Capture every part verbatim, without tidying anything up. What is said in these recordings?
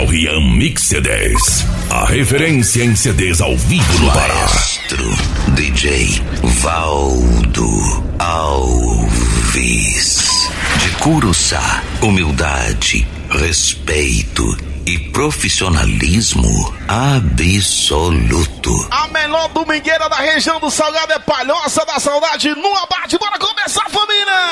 Rian Mix C Ds, a referência em C Ds ao vivo no Pará. Maestro D J Valdo Alves. De Curuçá, humildade, respeito e profissionalismo absoluto. A melhor domingueira da região do Salgado é Palhoça da Saudade no abate. Bora começar, família!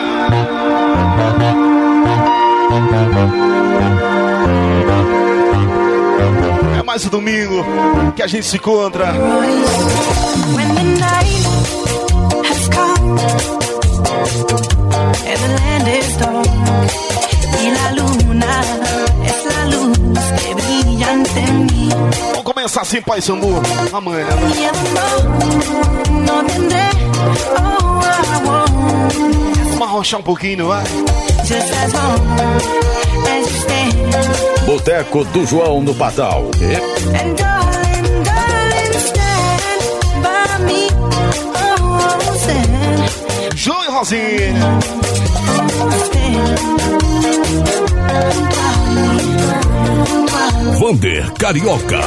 É mais um domingo que a gente se encontra. When the night has come and the land is dark y la luna es la luz que brilla ante mí. Vamos começar assim, Pai Sambu. Amanhã, né? No tendré, oh, I won't. Vamos arrochar um pouquinho, vai? Just as long as you stand. Boteco do João no Patal. And darling, darling, stand by me. Oh, stand. João e Rosinha. Vander Carioca.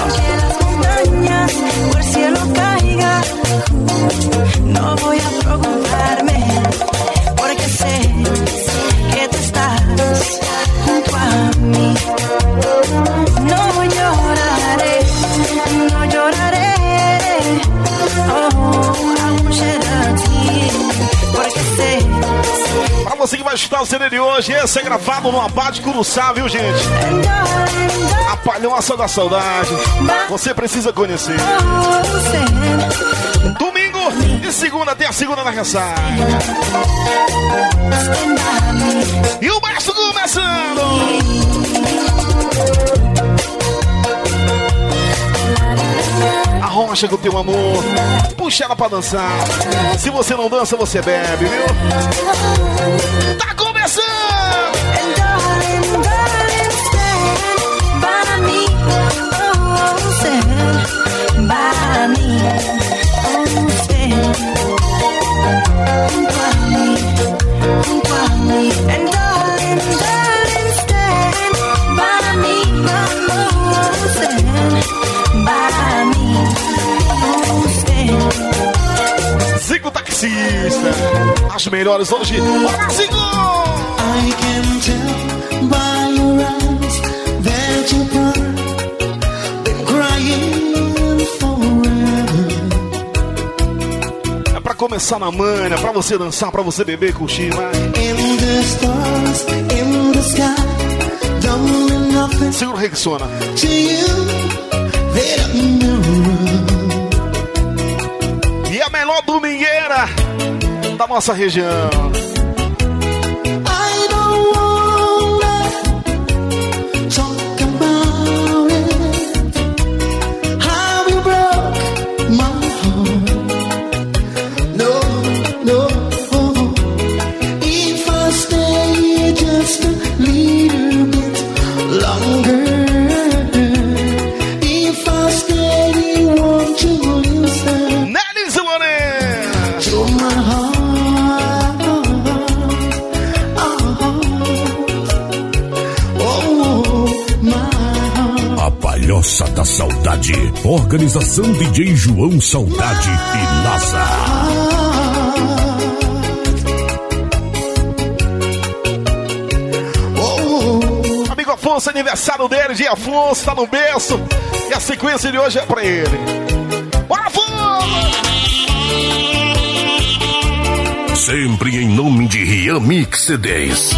Por cielo caiga, no voy a preocuparme, porque sé que tú estás junto a mí. No lloraré, no lloraré, oh, I won't shed a tear, porque sé. Pra você que vai escutar o C D de hoje, esse é gravado no abate Curuçá, viu, gente? A Palhoça da Saudade. Você precisa conhecer. Domingo, de segunda até a segunda na ressaca. E o maestro começando. Arrocha com o teu amor. Puxa ela pra dançar. Se você não dança, você bebe, viu? Tá começando! Zico Taxista, as melhores hoje. Bora, Zico! I can tell by your eyes that you've been crying forever. É pra começar na manha, pra você dançar, pra você beber e curtir, vai. In the stars, in the sky, don't mean nothing Segura o Rexona. to you that I know. E a melhor domingueira da nossa região. I don't wanna talk about it. How you broke my heart. No, no. If I stay just a little bit longer, if I stay, won't you listen Nelly Zilone. to my heart? A Palhoça da Saudade. Organização D J João Saudade e NASA. Amigo Afonso, aniversário dele, dia Afonso, tá no berço. E a sequência de hoje é pra ele. Bora, Afonso! Sempre em nome de Rian Mix C Ds.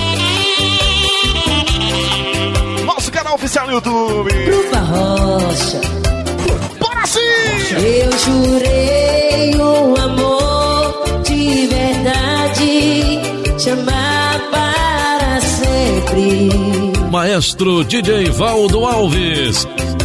Nosso canal oficial no YouTube. Grupo Arrocha. Bora sim! Eu jurei um amor de verdade, te amar para sempre. Maestro D J Valdo Alves.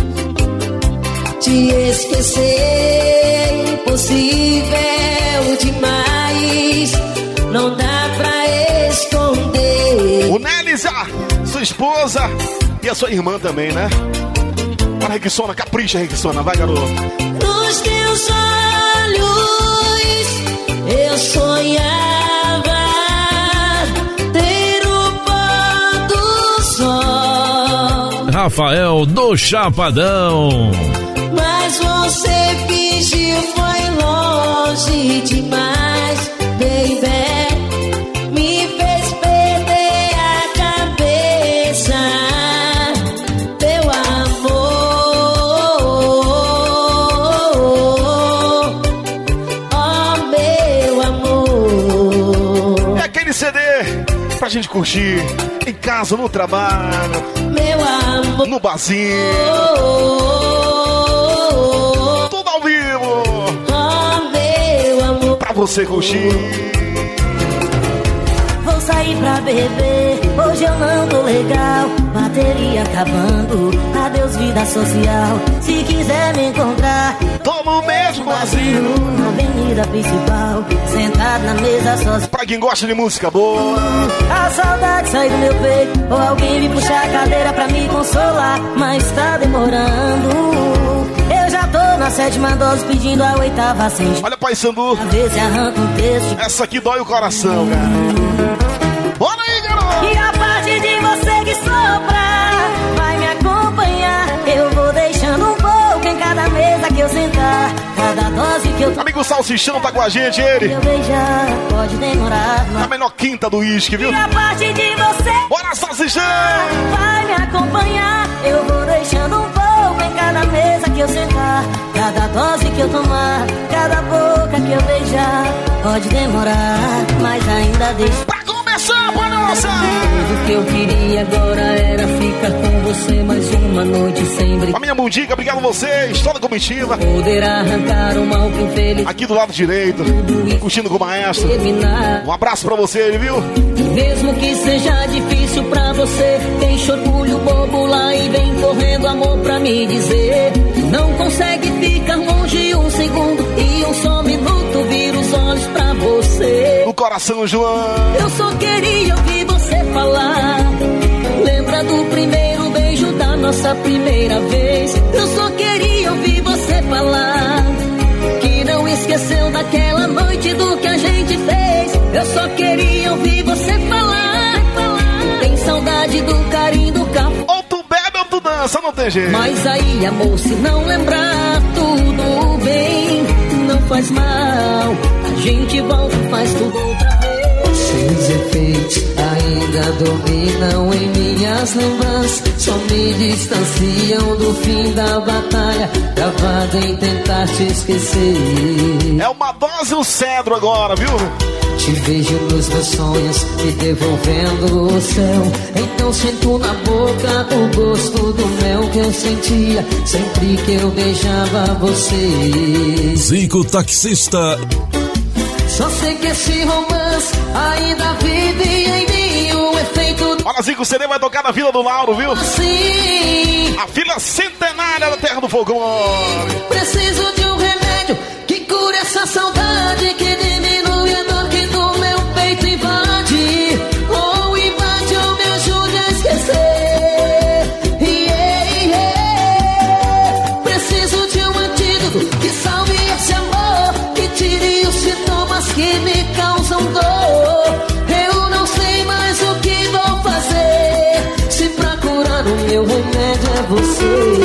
Te esquecer é impossível demais, não dá pra esconder. O Nélisa, sua esposa e a sua irmã também, né? Bora, Rexona, capricha, Rexona, vai, garoto. Nos teus olhos eu sonhava ter o pôr do sol. Rafael do Chapadão. Mas você fingiu, foi longe demais, baby. Me fez perder a cabeça, teu amor. Oh, meu amor. É aquele C D pra gente curtir em casa, no trabalho, meu amor, no barzinho. Tudo ao vivo. Oh, meu amor, pra você curtir. Vou sair pra beber, hoje eu não tô legal. Bateria acabando, adeus vida social. Se quiser me encontrar, tô no mesmo barzinho, na avenida principal, sentado na mesa sozinho. Pra quem gosta de música boa, a saudade sai do meu peito, ou alguém me puxar a cadeira pra me consolar. Mas tá demorando, eu já tô na sétima dose pedindo a oitava sem. Olha, Pai Sandu, a ver se arranca um texto. Essa aqui dói o coração, cara. Bora aí, garoto! E a parte de você que sopra vai me acompanhar. Eu vou deixando um pouco em cada mesa que eu sentar. Cada dose que eu... Amigo Salsichão tá com a gente, ele. Eu beijar, pode demorar. A menor quinta do uísque, viu? E a parte de você... Bora, Salsichão! Vai me acompanhar. Eu vou deixando um pouco em cada mesa que eu sentar. Cada dose que eu tomar, cada boca que eu beijar. Pode demorar, mas ainda deixa... Pra começar, pra nossa! Tudo que eu queria agora era ficar com você mais uma noite sem brincar. A minha mundica, obrigado a vocês, toda a comitiva. Poder arrancar o mal que infeliz. Aqui do lado direito, curtindo com o maestro. Terminar. Um abraço pra você, viu? Mesmo que seja difícil pra você, deixa orgulho bobo lá e vem correndo amor pra me dizer. Não consegue ficar longe um segundo e um só minuto vira os olhos pra você. No coração, João. Eu só queria ouvir você falar. Lembra do primeiro beijo da nossa primeira vez? Eu só queria ouvir você falar que não esqueceu daquela noite do que a gente fez. Eu só queria ouvir você falar, falar. Tem saudade do carinho do carro. Ou tu bebe ou tu dança, não tem jeito. Mas aí, amor, se não lembrar, tudo bem, não faz mal. A gente volta e faz tudo outra vez. Seus efeitos ainda dominam em minhas lembranças, só me distanciam do fim da batalha, travado em tentar te esquecer. É uma dose o cedro agora, viu? Te vejo nos meus sonhos, me devolvendo o céu. Então sinto na boca o gosto do mel que eu sentia sempre que eu beijava você. Zico Taxista. Só sei que esse romance ainda vive em mim, o efeito... Olha, Zico, o C D vai tocar na Vila do Lauro, viu? Assim, a Vila Centenária da Terra do Folclore. Preciso de um remédio que cure essa saudade, que diminui a dor que do meu peito invade. Ou invade ou me ajude a esquecer. Yeah, yeah. Preciso de um antídoto que salve esse amor, que tire os sintomas que me causam dor. Eu não sei mais o que vou fazer, se pra curar o meu remédio é você.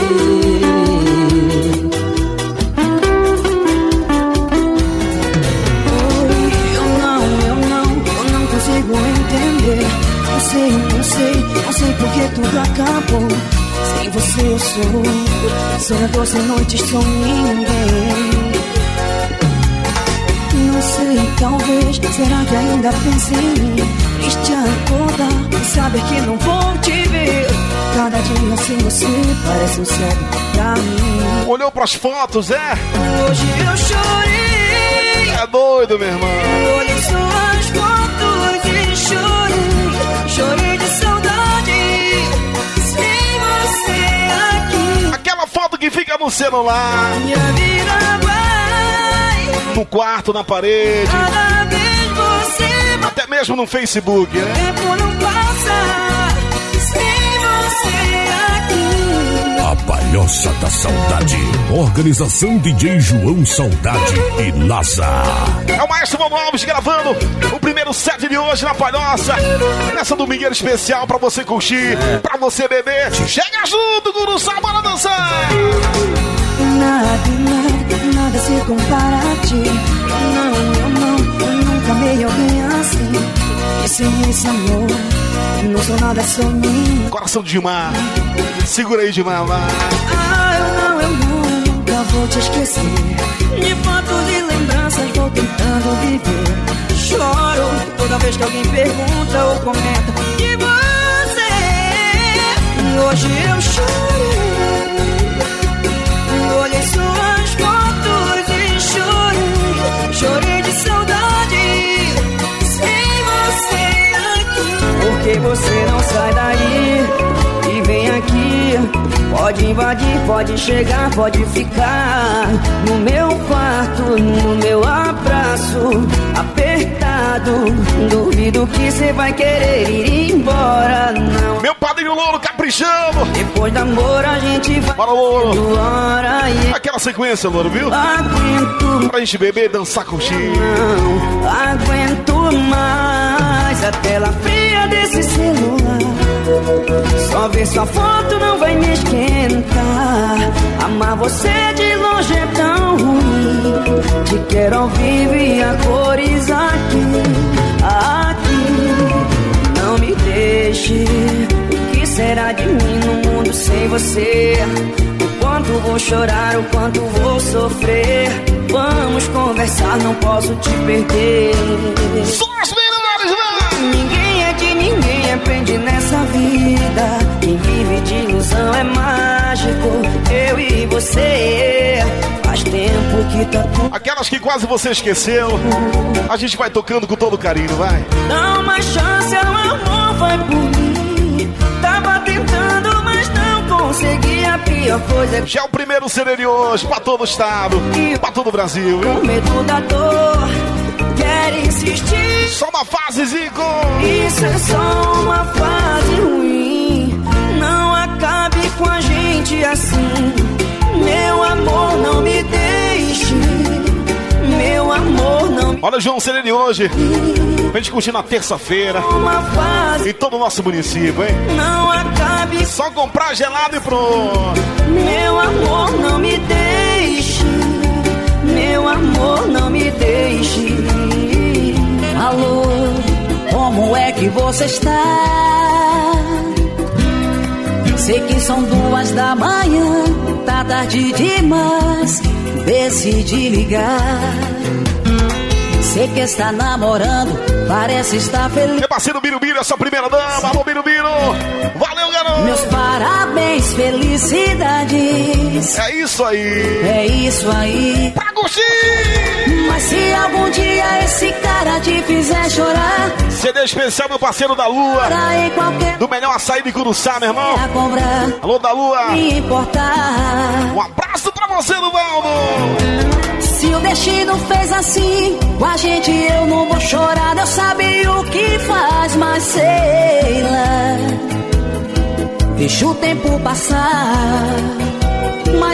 Não sei, não sei porque tudo acabou. Sem você eu sou sonhador sem noites, sem ninguém. Não sei, talvez, será que ainda pensa em mim? Triste acordar e saber que não vou te ver. Cada dia sem você parece um cego pra mim. Olhou pras fotos, é? Hoje eu chorei. É doido, meu irmão. Olhei suas fotos e chorei. Chorei de saudade, sem você aqui. Aquela foto que fica no celular, minha vida vai no quarto, na parede, cada vez você até mesmo no Facebook, né? O tempo não passa sem você aqui. A Palhoça da Saudade. Organização D J João Saudade e Laza. É o Maestro Mano Alves gravando o primeiro set de hoje na Palhoça. Nessa domingueira especial pra você curtir, é. pra você beber. Chega junto, Curuçá, bora dançar! Nada, nada, nada se compara a ti. Não, não, não, eu nunca amei alguém assim. E sem esse amor, não sou nada, sou mim. Coração de Dimar, segura aí, Dimar. Ah, eu não, eu não, eu nunca vou te esquecer. De fotos e lembranças vou tentando viver. Choro toda vez que alguém pergunta ou comenta de você. E hoje eu chorei, olhei suas fotos e chorei. Chorei de saudade sem você aqui. Porque você não sai daí e vem aqui. Pode invadir, pode chegar, pode ficar no meu quarto, no meu abraço apertado. Duvido que você vai querer ir embora, não. Meu padrinho Louro caprichando. Depois do amor a gente vai. Bora, Louro. Hora e... Aquela sequência, Louro, viu? Aguento. Pra gente beber e dançar contigo. Não aguento mais a tela fria desse celular. Só ver sua foto não vai me esquentar. Amar você de longe é tão ruim. Te quero ao vivo e a cores aqui, aqui. Não me deixe. O que será de mim no mundo sem você? O quanto vou chorar, o quanto vou sofrer. Vamos conversar, não posso te perder. Só as melhores, vai! Ninguém é de ninguém, aprende nessa vida. Quem vive de ilusão é mágico. Eu e você, faz tempo que tá tudo. Aquelas que quase você esqueceu, a gente vai tocando com todo carinho, vai. Dá uma chance, o amor vai por mim. Tava tentando, mas não consegui. A pior coisa é que já é o primeiro C D de hoje, pra todo o estado, e pra todo o Brasil, viu? Com medo da dor, quer insistir. Só uma fase, Zico. Isso é só uma fase ruim. Não acabe com a gente assim. Meu amor, não me deixe. Meu amor, não me... Olha, João, o C D de hoje pra gente curtir na terça-feira em todo o nosso município, hein? Não acabe. Só comprar gelado e pronto. Meu amor, não me deixe. Meu amor, não me deixe. Alô, como é que você está? Sei que são duas da manhã, tá tarde demais, decidi ligar. Sei que está namorando, parece estar feliz. Meu parceiro Birubiru, essa primeira dama. Alô, Birubiru. Valeu, garoto. Meus parabéns, felicidades. É isso aí. É isso aí. Pra curtir. Mas se algum dia esse cara te fizer chorar, C D especial, meu parceiro da Lua. Qualquer... Do melhor açaí de Curuçá, meu irmão. Comprar, alô, da Lua. Me importar. Um abraço pra você, Duvaldo. Se o destino fez assim com a gente, eu não vou chorar. Deus sabe o que faz, mas sei lá. Deixa o tempo passar. Mas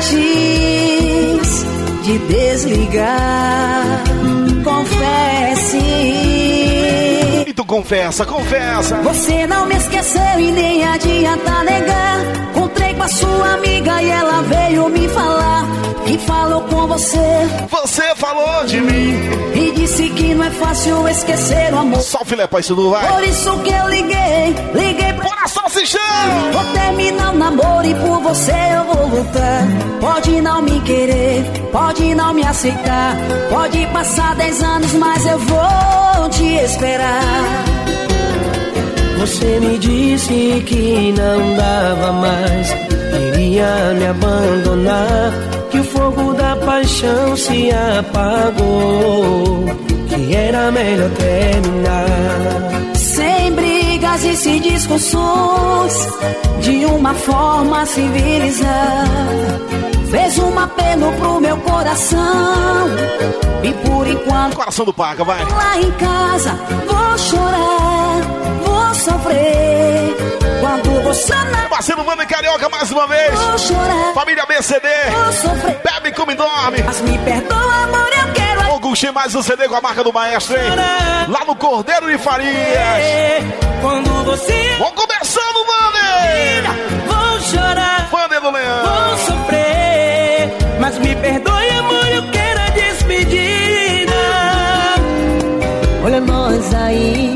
antes de desligar, confesse. E tu confessa, confessa. Você não me esqueceu e nem adianta negar. Encontrei com a sua amiga e ela veio me falar que falou com você. Você falou de mim e disse que não é fácil esquecer o amor. Só o filé, pai, isso não vai. Por isso que eu liguei, liguei pra... Bora, salsichão! Vou terminar o namoro e por você eu vou lutar. Pode não me querer, pode não me aceitar. Pode passar dez anos, mas eu vou te esperar. Você me disse que não dava mais, queria me abandonar, que o fogo da paixão se apagou, que era melhor terminar. Sem brigas e sem discussões, de uma forma civilizada. Fez um apelo pro meu coração e por enquanto... Coração do Paca, vai. Lá em casa vou chorar, vou sofrer com quando você não. Parceiro Mano e Carioca mais uma vez. Vou chorar. Família B C D. Vou sofrer. Bebe, come e dorme. Mas me perdoa, amor, eu quero. Auguste mais um C D com a marca do maestro, hein? Lá no Cordeiro de Farias. Quando você. Vamos começando, Mano! Vou chorar. Vander do Leão. Vou sofrer. Mas me perdoe, amor, eu quero a despedida. Olha nós aí,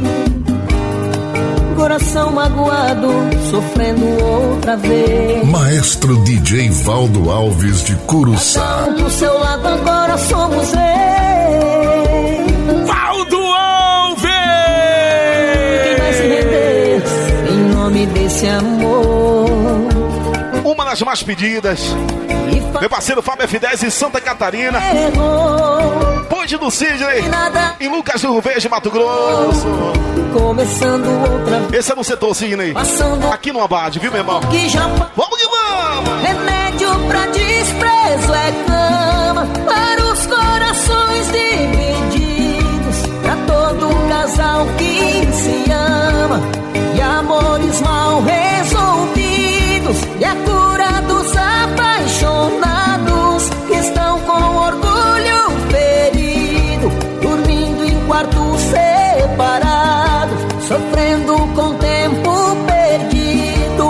coração magoado, sofrendo outra vez. Maestro D J Valdo Alves de Curuçá. Do seu lado agora somos eu. Valdo Alves! Quem vai se render em nome desse amor? Uma das mais pedidas. Meu parceiro Fábio F dez em Santa Catarina. Errou. Ponte do Sidney. Nada. Em Lucas do Rio Verde, Mato Grosso. Começando outra vez. Esse é no setor, Sidney. Passando Aqui no Abade, viu, meu irmão? que já pa- Vamos que vamos! Remédio pra desprezo é cama para os corações divididos, pra todo casal que se ama e amores mal resolvidos, e a cura dos apaixonados que estão com orgulho ferido, dormindo em quartos separados, sofrendo com o tempo perdido.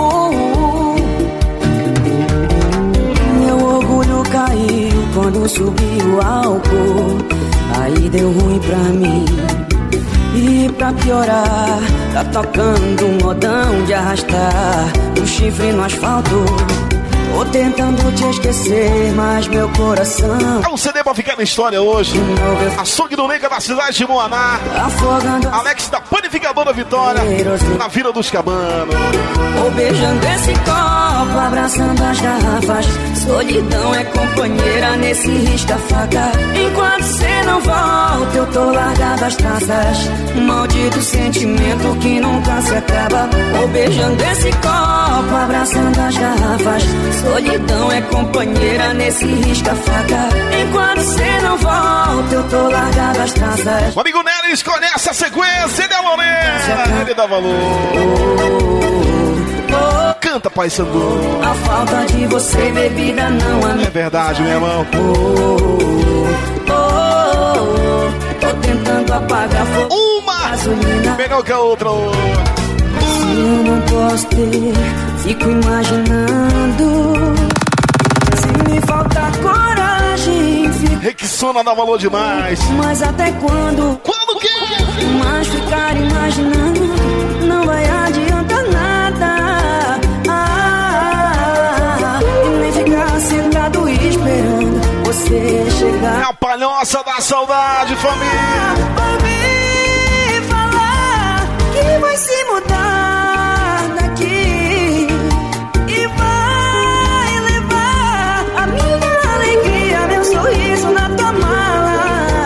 Meu orgulho caiu quando subiu o álcool. Aí deu ruim pra mim. E pra piorar, tá tocando um modão de arrastar o chifre no asfalto. Tô tentando te esquecer, mas meu coração É um C D pra ficar na história hoje. Açougue do Lenca da cidade de Moaná. afogando a Alex da Panificadora Vitória. Na Vila dos Cabanos. Ou beijando esse copo, abraçando as garrafas. Solidão é companheira nesse risca-faca. Enquanto cê não volta, eu tô largado as traças. Maldito sentimento que nunca se acaba. Ou beijando esse copo, abraçando as garrafas. Solidão é companheira nesse risca-faca. Enquanto cê não volta, eu tô largado as traças. O amigo Neres conhece a sequência. Ele é Lorena. Ele dá valor. Canta, Pai Sandu. A falta de você, bebida, não há. É verdade, meu irmão. Oh, oh, oh, oh. Tô tentando apagar fogo. Uma Gasolina. melhor que a outra. Se eu não posso ter, fico imaginando. Se me faltar coragem, fico. Rexona dá valor demais. Mas até quando? Quando que? Mas ficar imaginando não vai adiantar nada. Ah, e nem ficar sentado esperando você É chegar. a palhoça da saudade, família. Ouvi falar que vai se mudar daqui e vai levar a minha alegria, meu sorriso na tua mala.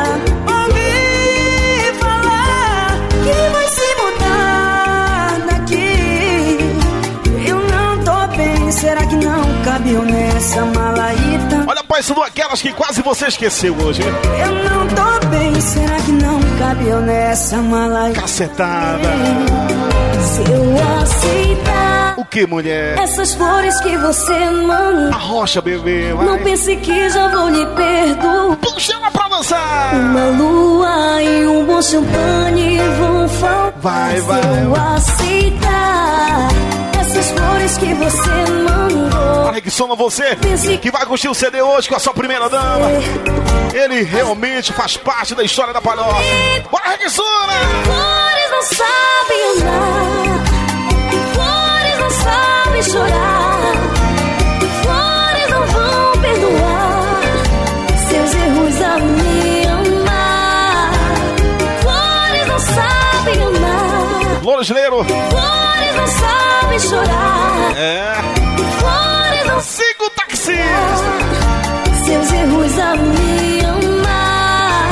Ouvi falar que vai se mudar daqui. Eu não tô bem, será que não cabe nessa malaíta? Olha, Pai Sandu, aquelas que quase você esqueceu hoje. Hein? Eu não tô bem, será que não cabe nessa malaíta? Cacetada. Se eu aceitar O que, mulher? essas flores que você manda, A rocha, bebê, vai. não pense que já vou lhe perdoar. Puxa ela pra dançar. Uma lua e um bom champanhe vão faltar. Vai, vai, Se eu vai. aceitar essas flores que você mandou, Olha que soma você que vai curtir o C D hoje com a sua primeira dama. Ele realmente faz parte da história da palhoça. Bora, Rexona! flores não sabem andar, flores não sabem chorar, flores não vão perdoar seus erros a me amar. Flores não sabem amar, Lourosleiro. flores não sabem chorar, É. flores não Siga o taxista. seus erros a me amar.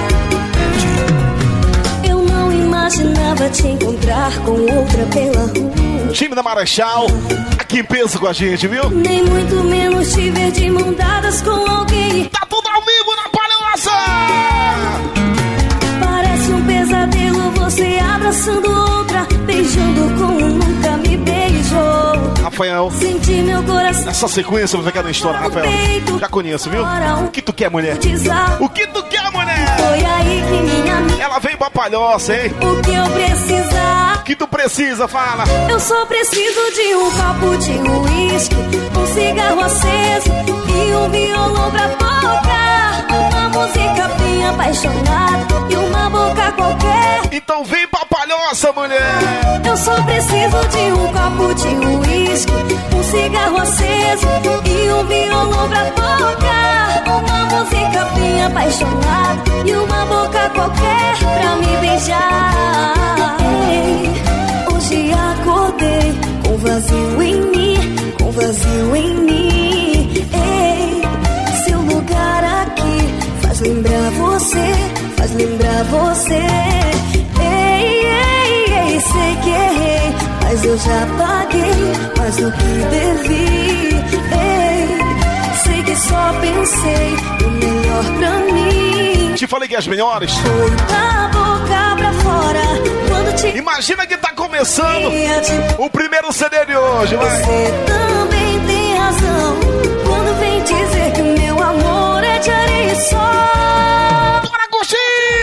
Eu não imaginava te encontrar com outra pela rua, Time da Marechal, aqui em peso com a gente, viu? nem muito menos te ver de mão dadas com alguém. Tá tudo ao vivo na palhoça! Parece um pesadelo você abraçando outra, beijando como nunca me beijou. Rafael, senti meu coração. Essa sequência vai ficar na história, Rafael. Já conheço, viu? O que tu quer, mulher? O que tu quer, mulher? Foi aí que minha amiga. Ela veio pra Palhoça, hein? O que eu precisar. O que tu precisa, fala. Eu só preciso de um copo de uísque, um cigarro aceso e um violão pra tocar. Uma música bem apaixonada e uma boca qualquer. Então vem pra Palhoça, mulher. Eu só preciso de um copo de uísque, um cigarro aceso e um violão pra tocar. Uma música bem apaixonada e uma boca qualquer pra me beijar. Ei, hoje acordei com vazio em mim, com vazio em mim. Ei, seu lugar aqui faz lembrar você, faz lembrar você. Ei, ei, ei, sei que errei, mas eu já paguei mais do que devi. Ei, sei que só pensei o melhor pra mim. Te falei que as melhores. Foi da boca pra fora quando te... Imagina que tá começando o primeiro C D de hoje, vai. Você também tem razão quando vem dizer que o meu amor é de areia e sol. Bora curtir!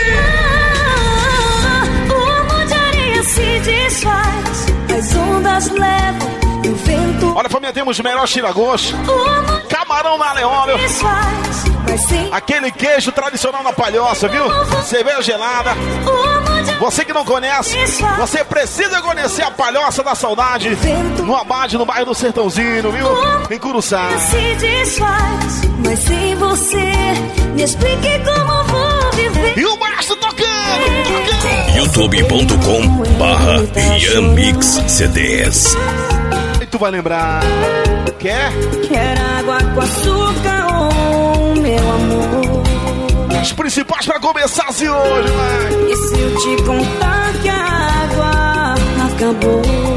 Ah, o amor de areia se desfaz, as ondas levam e o vento. Olha, família, temos o melhor tira-gosto, camarão na aleóleo, aquele queijo tradicional na Palhoça, viu? Cerveja gelada. Você que não conhece, você precisa conhecer a Palhoça da Saudade, no Abade, no bairro do Sertãozinho, viu? Em Curuçá. Se desfaz, mas sem você, me explique como vou viver. E o baixo tocando, tocando. youtube ponto com barra Rian Mix C Ds. E tu vai lembrar, quer? Quer água com açúcar, oh, meu amor. Os principais pra começar assim hoje, vai. E se eu te contar que a água acabou?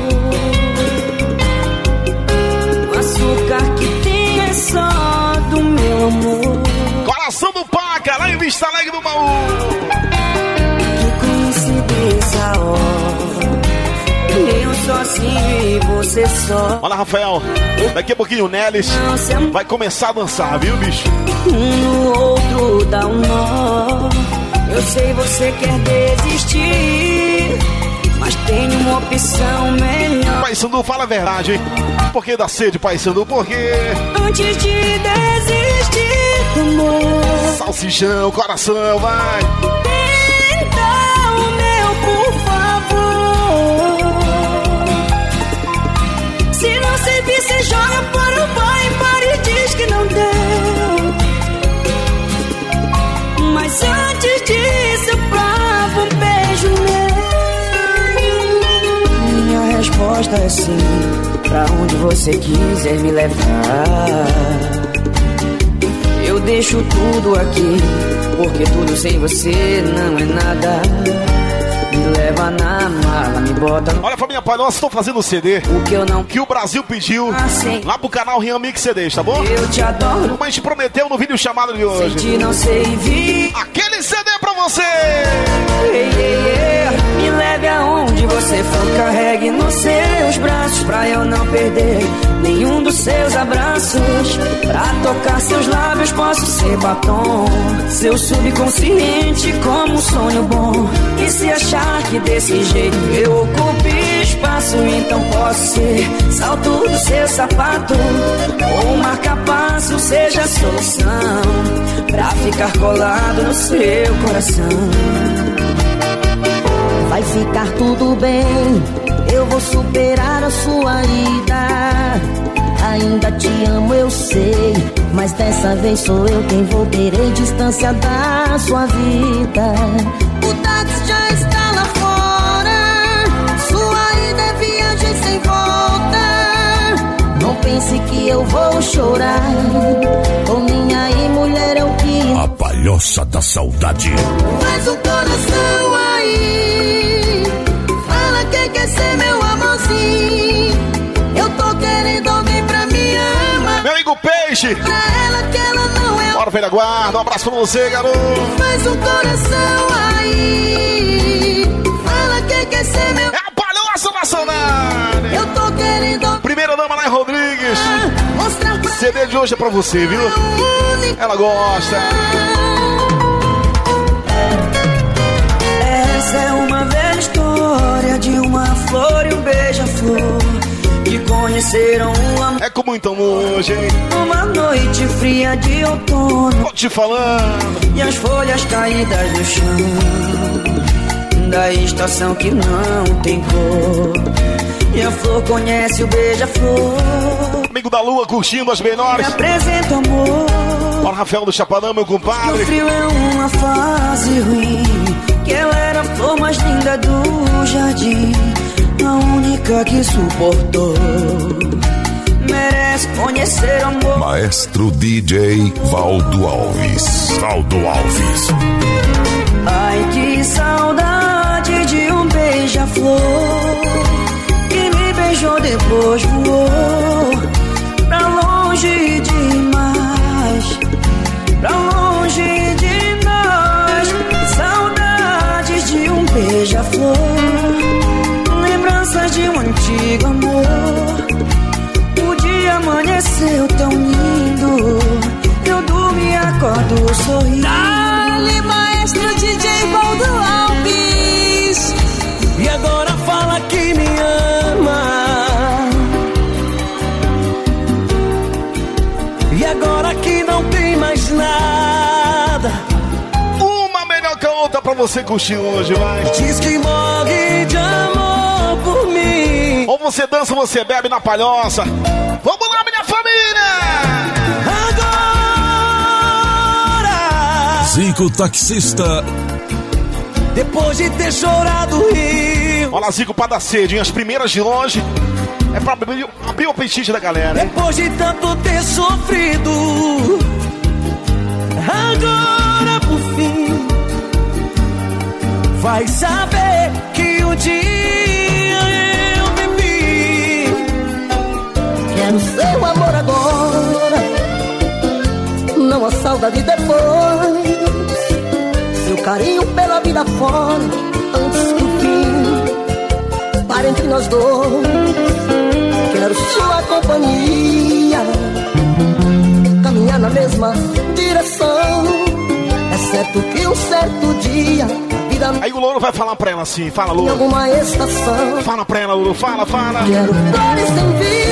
O açúcar que tem é só do meu amor. Coração do Paca, lá em Vista Alegre do Baú. Que coincidência, ó. Eu sozinho e você só. Olha, Rafael, daqui a pouquinho o Nelis vai começar a dançar, viu, bicho? Um no outro dá um nó. Eu sei você quer desistir, mas tem uma opção melhor. Paysandu, fala a verdade, hein? Por que dá sede, Paysandu? Por quê? Antes de desistir, amor, salsichão, coração, vai. Tenta o meu, por favor. Se não servir, você joga para o pai, para e diz que não deu. Mas antes disso, eu provo um beijo meu. Minha resposta é sim, pra onde você quiser me levar. Eu deixo tudo aqui, porque tudo sem você não é nada. Me leva na mala, me bota no... Olha, família Palhoça, estou fazendo o C D o que eu não... que o Brasil pediu assim, lá pro canal Rian Mix C Ds, tá bom? Eu te adoro, como a gente prometeu no vídeo chamado de hoje. Senti, não sei vir. Aquele C D pra você. Ei, ei, ei, me leve aonde você for, carregue nos seus braços, pra eu não perder nenhum dos seus abraços. Pra tocar seus lábios posso ser batom, seu subconsciente como um sonho bom. E se achar que desse jeito eu ocupe espaço, então posso ser salto do seu sapato, ou um marca-passo seja a solução pra ficar colado no seu coração. Vai ficar tudo bem, eu vou superar a sua ida. Ainda te amo, eu sei, mas dessa vez sou eu quem vou querer distância da sua vida. O táxi já está lá fora, sua ida é viagem sem volta. Não pense que eu vou chorar, tô nem aí, mulher, é o que... A Palhoça da Saudade. Faz o coração aí, fala que quer ser meu amorzinho. Eu tô querendo alguém pra me amar. Meu amigo Peixe, pra ela que ela não é. Bora, velha guarda, um abraço pra você, garoto. Faz um coração aí, esquecer meu... É a Palhoça Nacional. Eu tô querendo... Primeira dama lá em Rodrigues. Mostrar pra... C D de hoje é pra você, viu? Ela gosta. Essa é uma velha história de uma flor e um beija-flor que conheceram o amor. É com muito amor hoje, hein? Uma noite fria de outono. Tô te falando. E as folhas caídas no chão da estação que não tem cor. E a flor conhece o beija-flor. Amigo da lua curtindo as menores. Me apresenta amor. Para Rafael do Chapadão, meu compadre. O frio é uma fase ruim, que ela era a flor mais linda do jardim, a única que suportou. Merece conhecer amor. Maestro D J Valdo Alves. Valdo Alves. Ai, que saudade de um beija-flor que me beijou depois voou pra longe demais, pra longe de nós. Saudades de um beija-flor, lembranças de um antigo amor. O dia amanheceu tão lindo, eu durmo e acordo sorrindo. Dale, maestro D J Valdo Alves. E agora fala que me ama. E agora que não tem mais nada. Uma melhor que a outra pra você curtir hoje, vai. Diz que morre de amor por mim. Ou você dança ou você bebe na Palhoça. Vamos lá, minha família! Agora, Zico Taxista. depois de ter chorado o rio, Olha, Zico, para dar sede, hein? As primeiras de longe. É pra abrir, abrir o apetite da galera, hein? depois de tanto ter sofrido, agora por fim vai saber que um dia eu bebi. Quero seu amor agora, não a saudade depois. Seu carinho pela vida fora, antes do fim. Para entre nós dois, quero sua companhia, caminhar na mesma direção. É certo que um certo dia a vida... Aí o Louro vai falar pra ela assim, fala, Em Louro. alguma estação, Fala pra ela, Louro, fala, fala. quero flores sem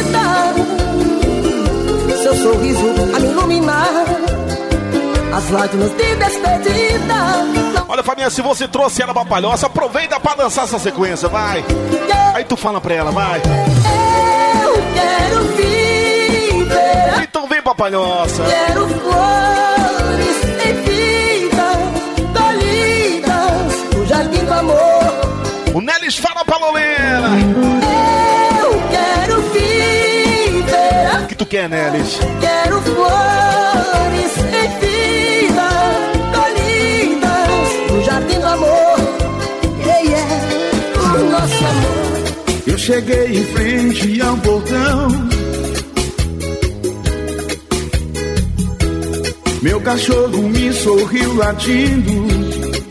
vida, seu sorriso a me iluminar, as lágrimas de despedida. Olha, família, se você trouxe ela pra Palhoça, aproveita pra dançar essa sequência, vai. Aí tu fala pra ela, vai. Eu quero viver, Então vem pra Palhoça. quero flores em vida, colhidas no jardim do amor. O Nelis fala pra Lolena. Eu quero viver, O que tu quer, Nelis? quero flores em vida, colhidas no jardim do amor. Yeah, yeah, o nosso amor. Eu cheguei em frente ao portão, meu cachorro me sorriu latindo.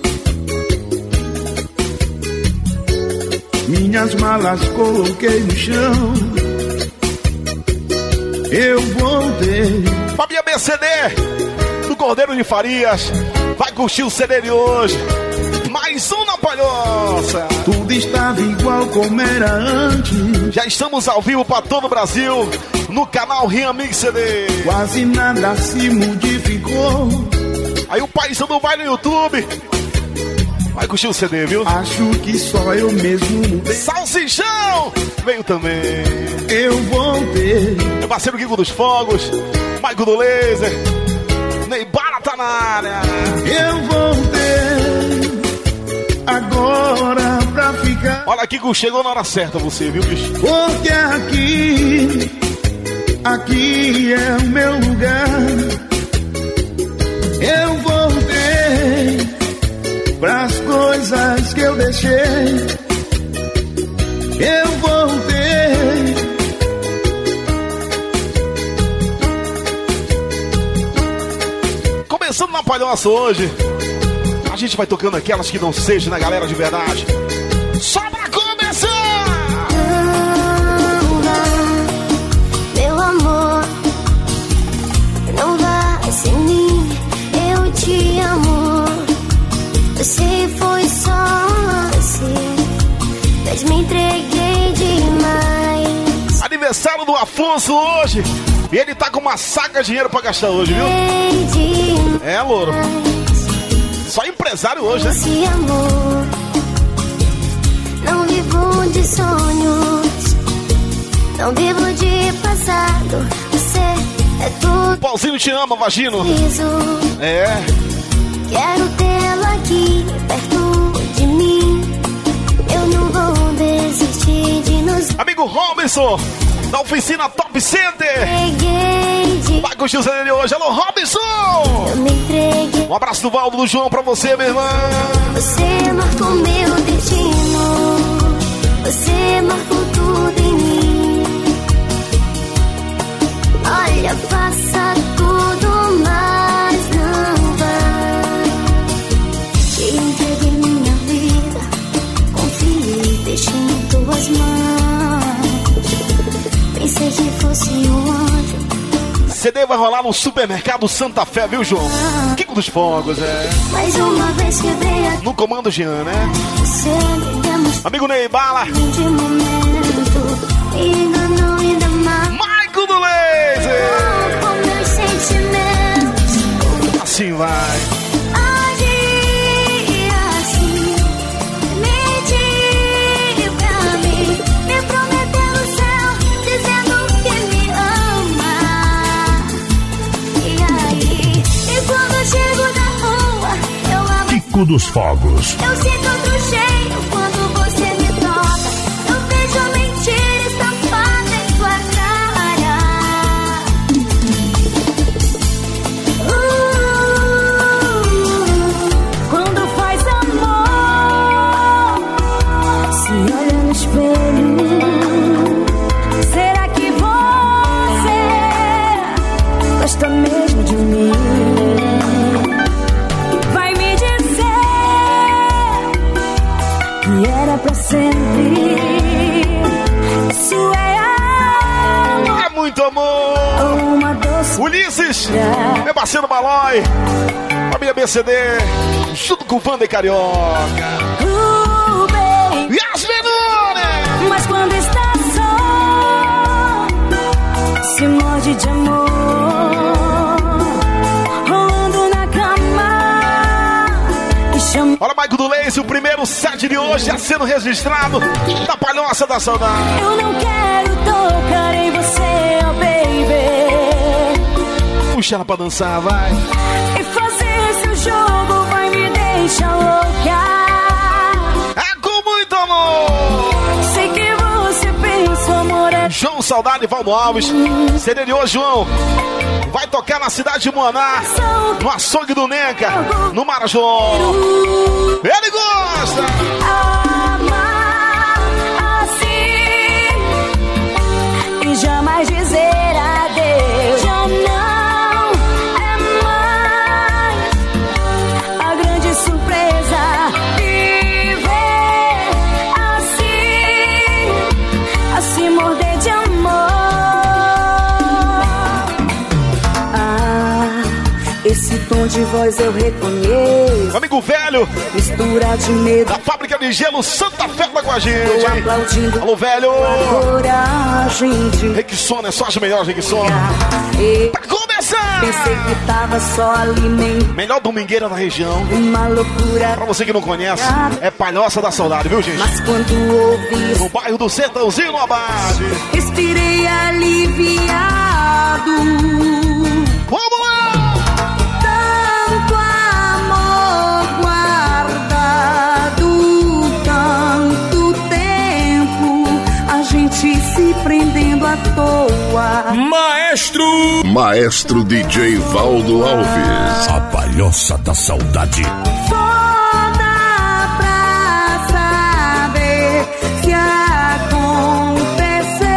Minhas malas coloquei no chão. Eu voltei. Fabinha B C D do Cordeiro de Farias. Vai curtir o C D de hoje. Mais um na Palhoça. Tudo estava igual como era antes. Já estamos ao vivo pra todo o Brasil no canal Rian Mix C D. Quase nada se modificou. Aí o Paizão não vai no YouTube. Vai curtir o C D, viu? Acho que só eu mesmo mudei. Salsichão veio também. Eu voltei. Meu parceiro Guigo dos Fogos, Maico do Laser, Neibara tá na área. Eu voltei agora pra ficar. Olha, Kiko, chegou na hora certa você, viu, bicho? Porque aqui, aqui é o meu lugar. Eu voltei pras coisas que eu deixei. Eu voltei. Começando na Palhoça hoje, a gente vai tocando aquelas que não sejam na galera de verdade. Só pra Você foi só assim, mas me entreguei demais. Aniversário do Afonso hoje. E ele tá com uma saca de dinheiro pra gastar hoje, viu? É, louro. Só empresário hoje, né? Esse amor, não vivo de sonhos, não vivo de passado. Você é tudo. Pauzinho te ama, Vagino. Preciso. É. Quero tê-la aqui perto de mim. Eu não vou desistir de nos. Amigo Robinson, da oficina Top Center. De... Vai com o José dele hoje. Alô, Robinson! Eu me entreguei. Um abraço do Valdo do João pra você, meu irmão. Você marcou meu destino. Você marcou tudo em mim. Olha, faça tudo, mas não vai. Te entreguei minha vida, confiei, deixei em tuas mãos. Pensei que fosse um anjo. C D vai rolar no Supermercado Santa Fé, viu, João? Kiko dos Fogos, é. Mais uma vez quebrei a... No comando Jean, né? Você me demos... Amigo Ney Bala. De momento, enganou ainda mais. Michael do Laser. Oh, com meus sentimentos. Assim vai. Agi assim, mentiu pra mim, me prometeu no céu, dizendo que me ama. E aí, e quando eu chego na rua, eu abro. Kiko dos Fogos. Eu sinto outro cheiro quando você me toca. Eu vejo a mentira estampada em sua cara. Uh, quando faz amor, se olha no espelho, será que você gosta mesmo de mim? Vai me dizer que era pra sempre. Isso é amor. É muito amor. Uma doce. Ulisses, meu parceiro Malói. Família B C D, junto com o Wanda e Carioca. Uh, baby. E as meninas. Mas quando está só, se morde de amor. Rolando na cama e chama. Olha, Michael do Lace, o primeiro set de hoje já sendo registrado da Palhoça da Saudade. Eu não quero tocar em você, oh baby. Puxa ela pra dançar, vai. E fazer seu jogo vai me deixar louca. É com muito amor. Sei que você pensa, amor é... João Saudade e Valdo Alves. C D de hoje, João. Vai tocar na cidade de Moaná, no açougue do Nenca, no Marajó. Ele gosta. Amar assim e jamais dizer adeus. Já não é mais a grande surpresa. Viver assim, assim morder de amor. Ah, esse tom de voz eu reconheço. Amigo velho, mistura de medo. da fábrica de gelo Santa Fé tá com a gente. Tô aplaudindo. Alô, velho. Coragem de Rexona, é só as melhores Rexona. Tá começando. Pensei que tava só ali nem. Melhor domingueira da região. Uma loucura. Pra você que não conhece, é Palhoça da Saudade, viu, gente? Mas quando ouvi, no bairro do Sertãozinho, no Abade. respirei aliviado. Vamos lá! Tanto amor guardado, tanto tempo, a gente se prendendo à toa. Maestro! Maestro D J Valdo Alves. A Palhoça da Saudade. Só dá pra saber se acontecer.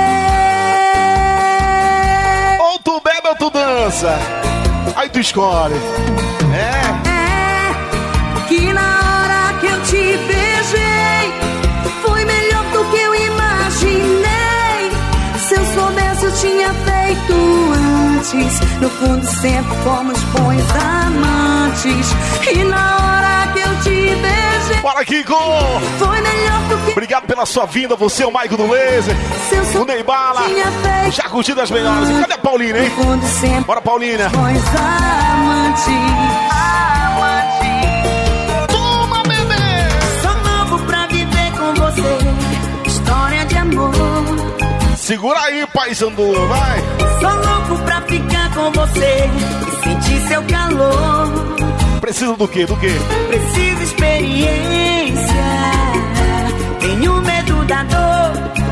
Ou tu bebe ou tu dança. Aí tu escolhe. É. É que na hora que eu te beijei foi melhor do que eu imaginei. Se eu soubesse eu tinha feito antes. No fundo sempre fomos bons amantes. E na hora que eu te beijei. Bora, Kiko! Foi melhor do que... Obrigado pela sua vinda, você, o Maico do Laser, o Neibala, já curtindo as melhores. Cadê a Paulina, hein? Bora, Paulina! Pois amante, amante. Toma, bebê! Sou novo pra viver com você, história de amor. Segura aí, paisandu, vai! Sou louco pra ficar com você e sentir seu calor. Precisa do quê? Do quê? Preciso experiência. Tenho medo da dor.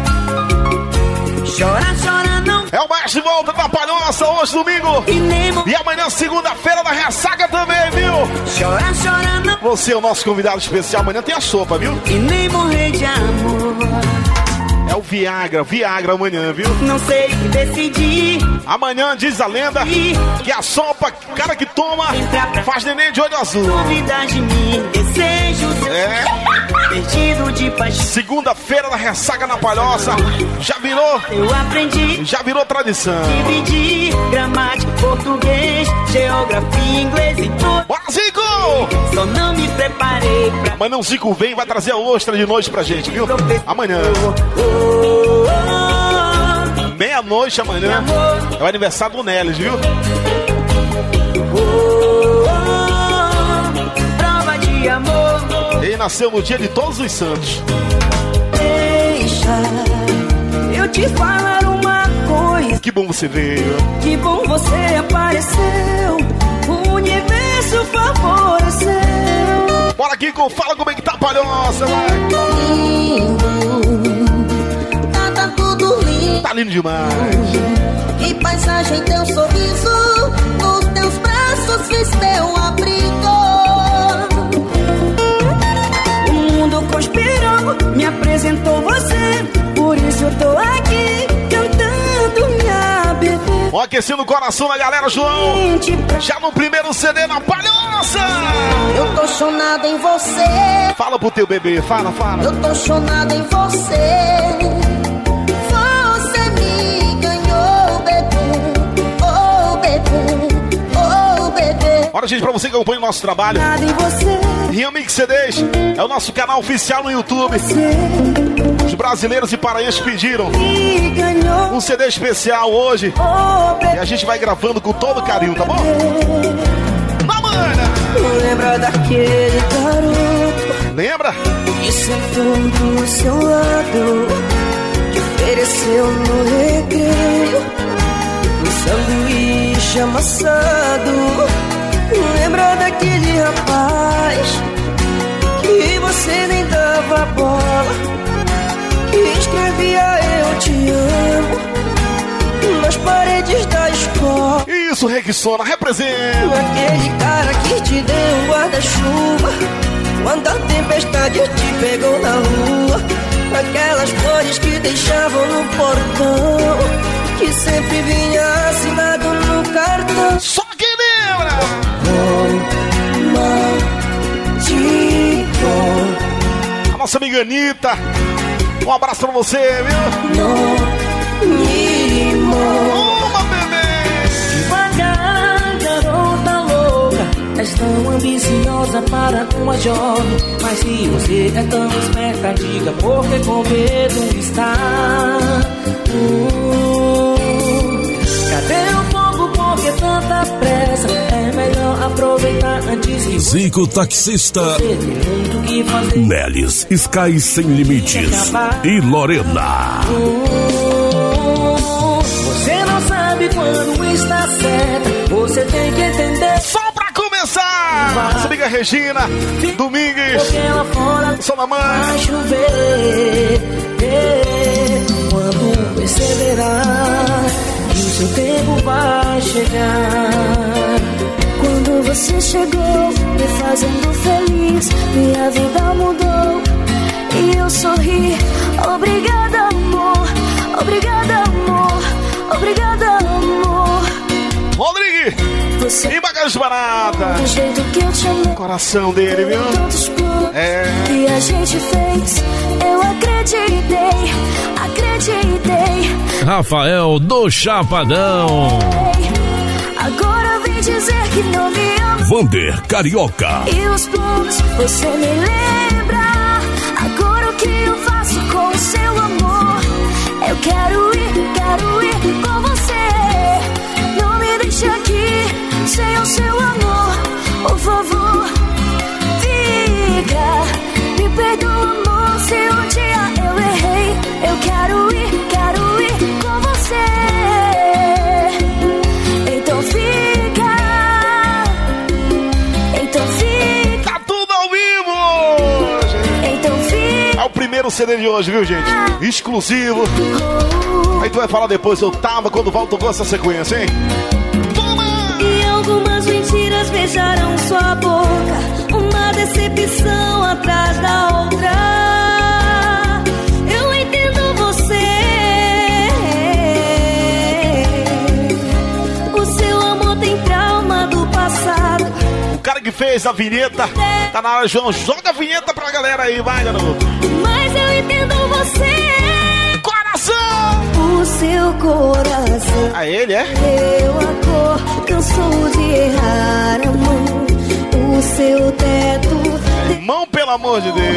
Chora, chora, não. É o mais de volta da Palhoça, hoje domingo. E, nem mo- e amanhã, segunda-feira, da Ressaca também, viu? Chora, chora, não. Você é o nosso convidado especial. Amanhã tem a sopa, viu? E nem morrer de amor. É o Viagra, Viagra amanhã, viu? Não sei o que decidir. Amanhã, diz a lenda, que a sopa, cara que toma, faz neném de olho azul. Dúvida de mim, desejo seu É. perdido de paixão. Segunda-feira da Ressaca na Palhoça. Já virou, Eu aprendi já virou tradição. dividir gramática, português, geografia, inglês e tudo. Bora, Zico! Só não me preparei pra... Amanhã o Zico vem e vai trazer a ostra de noite pra gente, viu? Amanhã. Oh, oh, Meia-noite amanhã. É o aniversário do Nelis, viu? oh, oh, prova de amor. Ele nasceu no dia de Todos os Santos. Deixa eu te falar uma coisa. Que bom você veio. Que bom você apareceu. O universo favoreceu. Bora, Kiko, fala como é que tá a Palhoça, vai. Lindo, tá, tá tudo lindo. Tá lindo demais. Que paisagem, teu sorriso, nos teus braços fiz teu abrigo. O mundo conspirou, me apresentou você. Por isso eu tô aqui cantando minha bebê. Ó, aquecendo o coração da galera, João. Já no primeiro C D na Palhoça. Eu tô chonada em você. Fala pro teu bebê, fala, fala. Eu tô chonada em você. Você me ganhou, bebê. Oh, bebê. Oh, bebê. Bora, gente, pra você que acompanha o nosso trabalho. Nada em você. Riamix C Ds é o nosso canal oficial no YouTube. Os brasileiros e paraenses pediram Me ganhou. um C D especial hoje. Oh, E a gente vai gravando com todo carinho, tá bom? Vamos, mana! lembra daquele garoto Lembra? que sentou do seu lado, que ofereceu no recreio um sanduíche amassado. Lembra daquele rapaz que você nem dava bola, que escrevia eu te amo nas paredes da escola. Isso, Rexona, representa. Aquele cara que te deu um guarda-chuva quando a tempestade te pegou na rua. Aquelas flores que deixavam no portão, que sempre vinha assinado no cartão. Só quem lembra! Romântico. A nossa amiga Anitta. Um abraço pra você, viu? Anônimo. Uma, bebê! Devagar, garota louca, és tão ambiciosa para uma jovem. Mas se você é tão esperta, diga porque com medo está. Uh, cadê o fogo, porque tanta pressa? É melhor aproveitar antes de Zico Taxista, você tem muito que fazer. Nelis, Sky Sem Limites e Lorena. Você não sabe quando está certa, você tem que entender. Só pra começar! Nossa amiga Regina Domingues. Porque lá fora Só na mãe. vai chover. Quando perceberá que o seu tempo vai chegar. Quando você chegou, me fazendo feliz, minha vida mudou e eu sorri. Obrigada, amor, obrigada, amor, obrigada, amor. Rodrigo! Você E Bagagens Barata. do jeito que eu te amei, Coração dele, viu? tantos planos É. que a gente fez, eu acreditei, acreditei. Rafael do Chapadão. Agora vem dizer que não me ama. Vander Carioca. E os planos você me lembra. Agora o que eu faço com o seu amor? Eu quero ir, quero ir com você. Não me deixe aqui sem o seu amor. Por favor, fica. Me perdoa, amor, se um dia eu errei. Eu quero ir, quero ir com você. Então fica. Então fica. Tá tudo ao vivo! Então fica. É o primeiro C D de hoje, viu, gente? Exclusivo. Aí tu vai falar depois, eu tava quando o Val tocou essa sequência, hein? E algumas mentiras beijaram sua boca. Uma decepção atrás da outra. Eu entendo você. O seu amor tem trauma do passado. O cara que fez a vinheta tá na hora, João. Joga a vinheta pra galera aí, vai, garoto. Mas eu entendo você. Coração! O seu coração. A ele, é? Deu a cor, cansou de errar a mão. O seu teto. Mão, pelo amor de Deus.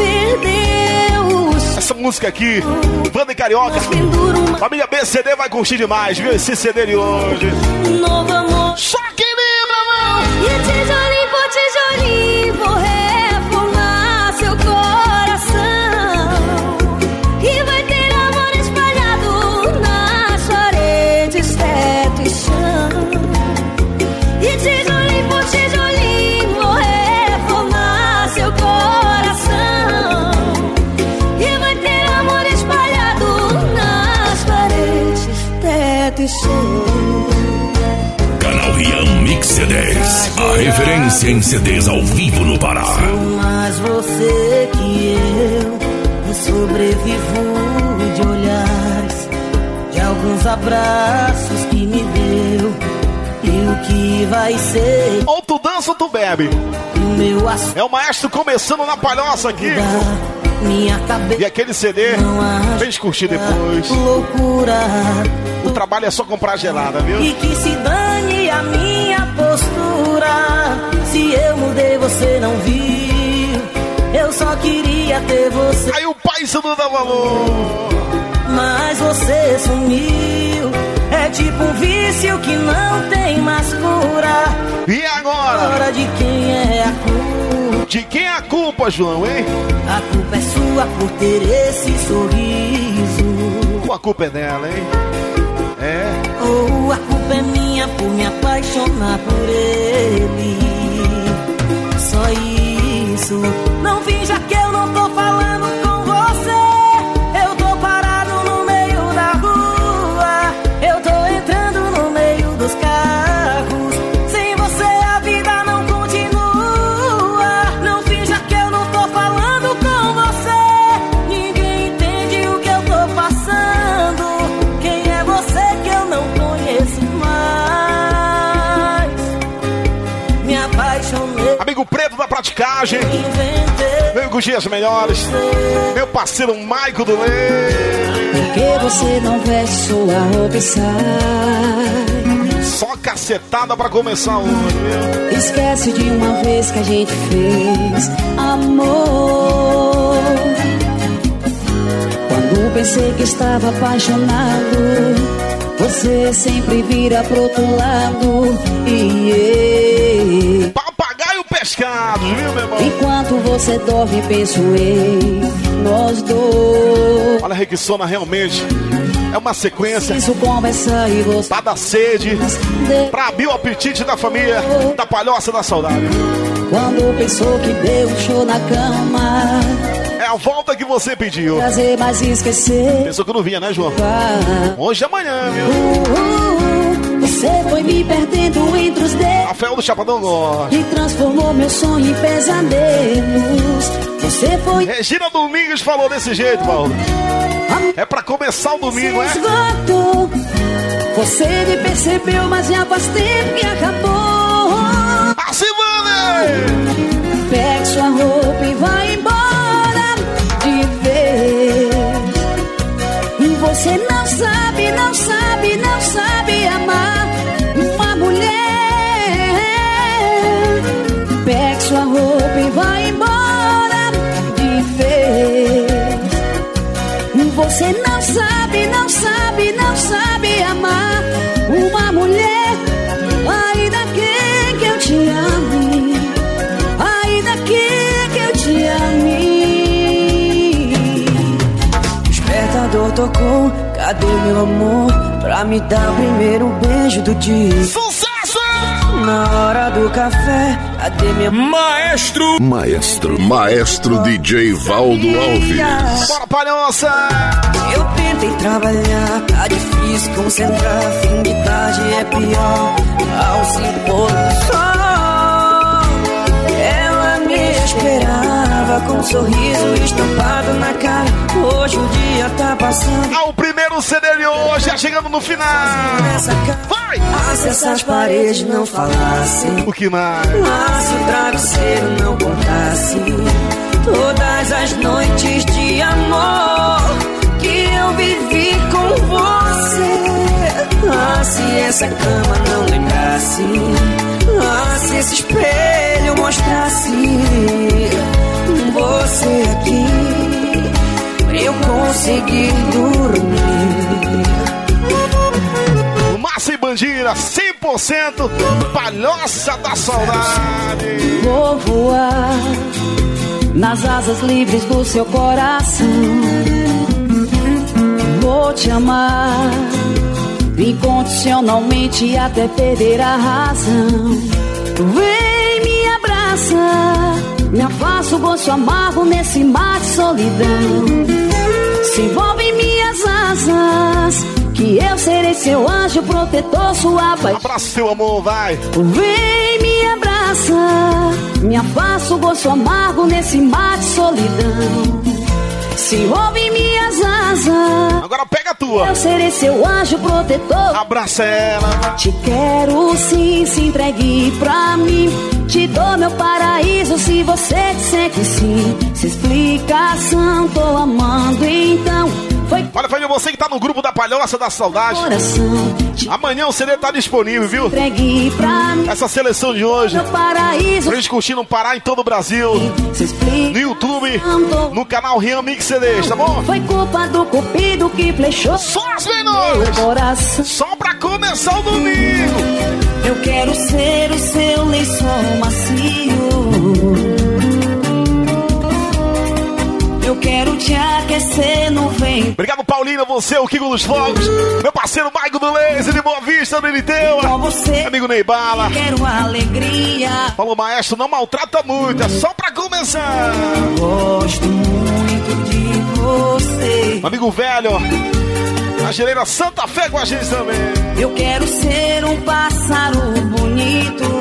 Perdeu os... Essa música aqui, Vander Carioca. Família B C D vai curtir demais, viu? Esse C D de hoje. Novo amor. Só quem lembra, mano. E tijolinho por tijolinho vou reformar seu coração. E vai ter amor espalhado nas paredes, teto e chão. E tijolinho por tijolinho vou reformar seu coração. E vai ter amor espalhado nas paredes, teto e chão. Canal Rian Mix C Ds, a referência em C Ds ao vivo no Pará. Sou mais você que eu, eu sobrevivo de olhares, de alguns abraços que me deu. E o que vai ser? Ou tu dança ou tu bebe. Meu é o maestro começando na palhoça aqui. Minha cabeça. E aquele C D, vem curtir depois. Loucura. O trabalho é só comprar gelada, viu? E que se dane a minha postura. Se eu mudei, você não viu. Eu só queria ter você. Aí o pai isso não dá valor. Mas você sumiu. É tipo um vício que não tem mais cura. E agora? Agora de quem é a culpa? De quem é a culpa, João, hein? A culpa é sua por ter esse sorriso. A culpa é dela, hein? É. Ou a culpa é minha por me apaixonar por ele. Só isso. Não finja que eu não tô falando com você. Eu tô parado no meio da rua. Eu tô entrando no meio dos carros. Sem você a vida não continua. Não finja que eu não tô falando com você. Ninguém entende o que eu tô passando. Quem é você que eu não conheço mais? Me apaixonei. Amigo preto da praticagem. Meu com dias melhores. Meu parceiro Maico do Lê. Por que você não veste sua roupa e sai? Só cacetada pra começar hoje, viu? Esquece de uma vez que a gente fez amor. Quando pensei que estava apaixonado, você sempre vira pro outro lado. E eu... Papagaio pescado, viu, meu irmão? Enquanto você dorme, penso em nós dois. Olha, Requissona, realmente é uma sequência Preciso conversar e você... pra dar sede, pra abrir o apetite da família, da palhoça da saudade. Quando pensou que deu um show na cama, é a volta que você pediu. Prazer, mas esquecer. Pensou que eu não vinha, né, João? Hoje é amanhã, viu? Uh, uh, você foi me perdendo entre os dedos. Rafael do Chapadão Norte. E transformou meu sonho em pesadelos. Você foi... Regina Domingos falou desse jeito, Paulo. É pra começar o domingo, é? Esgotou. Você me percebeu, mas já faz tempo que acabou. A Silvana! Pegue sua roupa e vai embora de vez. E você não sabe, não sabe, não sabe amar uma mulher tocou, cadê meu amor? Pra me dar o primeiro beijo do dia. Sucesso! Na hora do café, cadê minha... Maestro Maestro Maestro D J Valdo Alves. Bora, palhoça! Eu tentei trabalhar, tá difícil concentrar. Fim de tarde é pior, ao se pôr do sol. Ela me esperava com um sorriso estampado na cara. Hoje o dia tá passando. Ah, o primeiro C D de hoje, já chegando no final. Vai! Ah, se essas paredes não falassem, o que mais? Ah, se o travesseiro não contasse todas as noites de amor que eu vivi com você. Ah, se essa cama não lembrasse, ah, se esse espelho mostrasse você aqui, pra eu conseguir dormir. Massa e Bandira, cem por cento Palhoça da Saudade. Vou voar nas asas livres do seu coração. Vou te amar incondicionalmente até perder a razão. Vem, me abraça, me afasta o gosto amargo nesse mar de solidão. Se envolve em minhas asas, que eu serei seu anjo protetor, sua paixão. Abraça seu amor, vai. Vem, me abraça, me afasta o gosto amargo nesse mar de solidão. Se envolve em minhas asas, agora pega a tua. Eu serei seu anjo protetor. Abraça ela. Te quero sim, se entregue pra mim. Te dou meu paraíso se você disser que sim. Se explicação, tô amando então. Foi... Olha, família, você que tá no grupo da Palhoça da Saudade, coração, amanhã o C D tá disponível, viu? Entregue pra mim. Essa seleção de hoje, meu paraíso, pra gente curtir no Pará, em todo o Brasil, no YouTube, no canal Rian Mix C Ds, tá bom? Foi culpa do cupido que flechou só as menores, só pra começar o domingo. Eu quero ser o seu lençol macio. Eu quero te aquecer no vento. Obrigado, Paulina, você, o Kiko dos Fogos, meu parceiro Maico do Laser de Boa Vista, do Iliteua. Com você, amigo Ney Bala. Quero alegria. Falou, maestro, não maltrata muito, é só pra começar. Gosto muito de você. Amigo velho, a geleira Santa Fé com a gente também. Eu quero ser um pássaro bonito.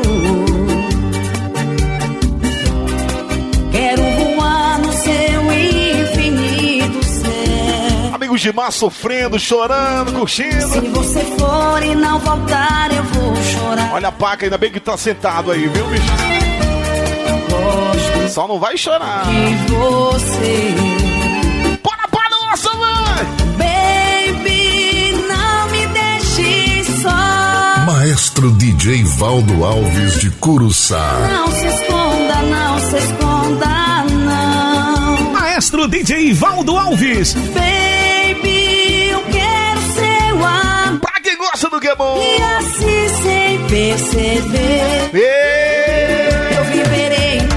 Quero voar no seu infinito céu. Amigos de mar sofrendo, chorando, curtindo. Se você for e não voltar, eu vou chorar. Olha a Paca, ainda bem que tá sentado aí, viu, bicho? Gosto. Só não vai chorar. De você. Bora, Palhoça, mãe! Baby, não me deixe só. Maestro D J Valdo Alves de Curuçá. Não se esconda, não se esconda, não. Maestro D J Valdo Alves. Baby, eu quero seu amor. Pra quem gosta do que é bom. E assim sem perceber, Ei. eu viverei em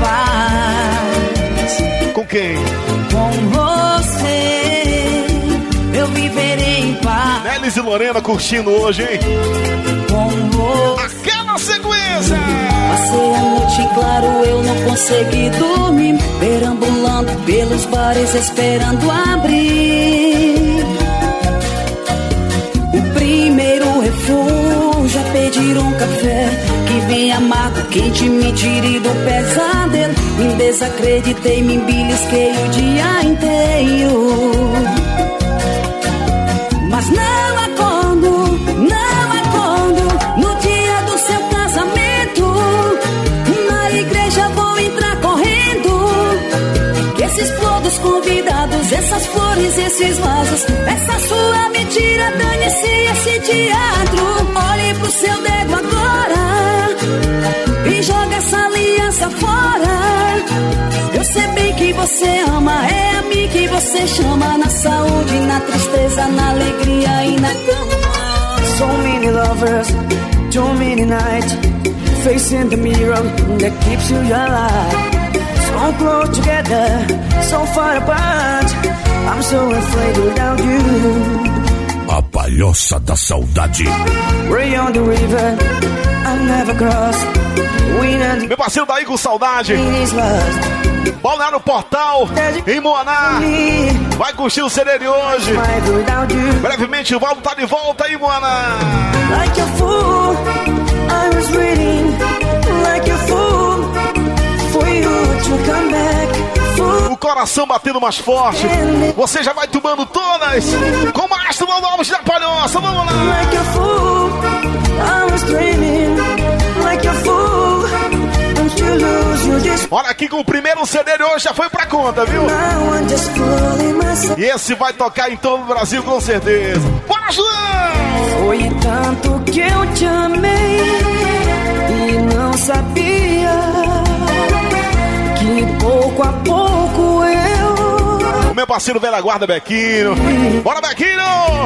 paz. Com quem? Com você, eu viverei em paz. Nélis e Lorena curtindo hoje, hein? Com você. Aquela sequência. Passei a noite claro, eu não consegui dormir, perambulando pelos bares esperando abrir. O primeiro refúgio é pedir um café que vem amargo, quente, me tire do pesadelo. Me desacreditei, me belisquei o dia inteiro, mas não acordo, não acordo no dia do seu casamento. Na igreja vou entrar correndo, que esses todos convidados, essas flores, esses vasos, essa sua mentira, dane-se esse teatro. Olhe pro seu dedo agora e joga essa aliança fora. Eu sei bem que você ama, é a mim que você chama. Na saúde, na tristeza, na alegria e na cama. So many lovers, too many nights, facing the mirror that keeps you alive. So so close together, so far apart. I'm so afraid without you. A Palhoça da Saudade. Way on the river, I've never crossed. Meu parceiro daí com saudade. Balneário Portal, em Moaná. Vai curtir o C D de hoje. Brevemente o Valdo tá de volta aí, Moaná. Like a fool, I was waiting. Like a fool, for you to come back. Fool. O coração batendo mais forte. Você já vai tomando todas. Com o Maestro Valdo Alves da Palhoça. Vamos lá. Like a fool, I was dreaming. Like a fool. Olha aqui com o primeiro C D de hoje já foi pra conta, viu? E esse vai tocar em todo o Brasil com certeza. Bora, João! Foi tanto que eu te amei e não sabia que pouco a pouco eu... O meu parceiro velha guarda Bequinho. Bora, Bequinho!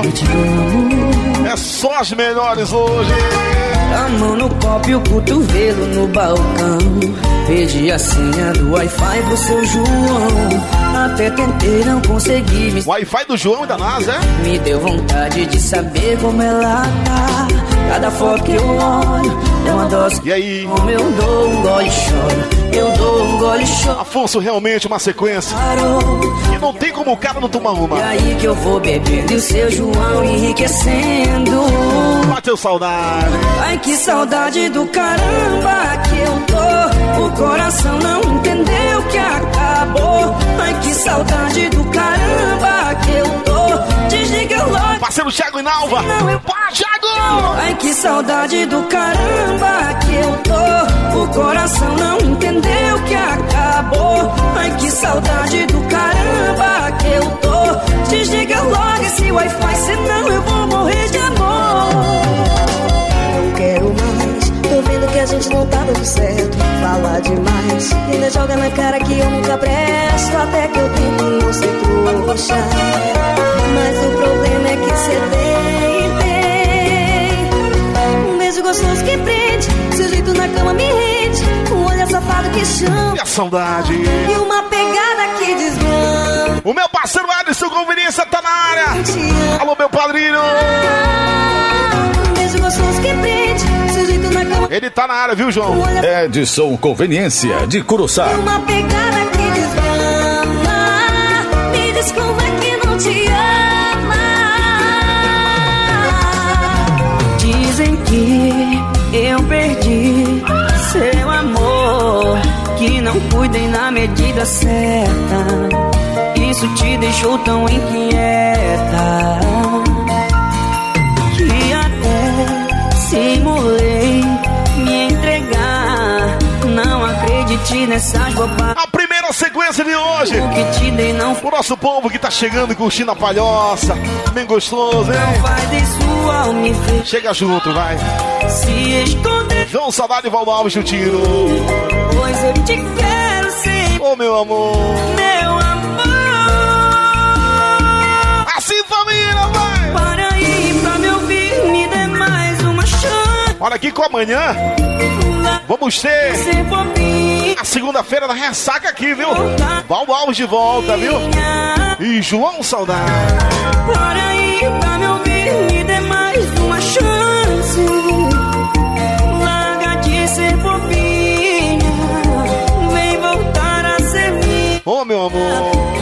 É só as melhores hoje. A mão no copo e o cotovelo no balcão. Pedi a senha do Wi-Fi pro seu João. Até tentei, não consegui me... Wi-Fi do João e da NASA, é? Me deu vontade de saber como ela tá. Cada foto que eu olho é uma dose. E aí? Como eu dou um gole e choro. Eu dou um gole e choro. Afonso, realmente uma sequência. E não tem como o cara não tomar uma. E aí que eu vou bebendo e o seu João enriquecendo. Bateu saudade. Ai, que saudade do caramba que eu tô. O coração não entendeu que acabou. Ai, que saudade do caramba que eu tô. Desliga logo. Parceiro Thiago e Nalva. Não, eu... Para, Thiago! Ai, que saudade do caramba que eu tô. O coração não entendeu que acabou. Ai, que saudade do caramba que eu tô. Desliga logo esse Wi-Fi, senão eu vou morrer de amor. Não quero mais, tô vendo que a gente não tá dando certo. Fala demais, ainda joga na cara que eu nunca presto. Até que eu tento não ser trouxa, mas o problema é que cê tem, tem um beijo gostoso que prende, seu jeito na cama me rende, um olhar safado que chama e a saudade, e uma pegada que desmama. O meu parceiro Edson Conveniência tá na área. Alô, meu padrinho. Um beijo gostoso que prende, seu jeito na cama. Ele tá na área, viu, João? Edson Conveniência de Curuçá. E uma pegada que desmama. Me diz como é que não te ama. Dizem que eu perdi seu amor, que não cuidei na medida certa. Isso te deixou tão inquieta que até simulei me entregar. Não acredite nessas bobagens. A primeira sequência de hoje. O que te dei não o nosso povo que tá chegando e curtindo a Palhoça. Bem gostoso, hein? Não faz isso ao me ver. Chega junto, vai. Se esconder. João Saudade e Valdo Alves do Tiro. Pois eu te quero sempre. Ô, oh, meu amor. Meu amor. Assim, família, vai. Para aí pra me ouvir, me dê mais uma chance. Olha aqui com amanhã. Vamos ter a segunda-feira da ressaca aqui, viu? Valdo Alves de volta, viu? E João Saudade. Para aí pra me ouvir, me dê mais uma chance. Larga de ser bobinha, vem voltar a ser minha. Ô, meu amor.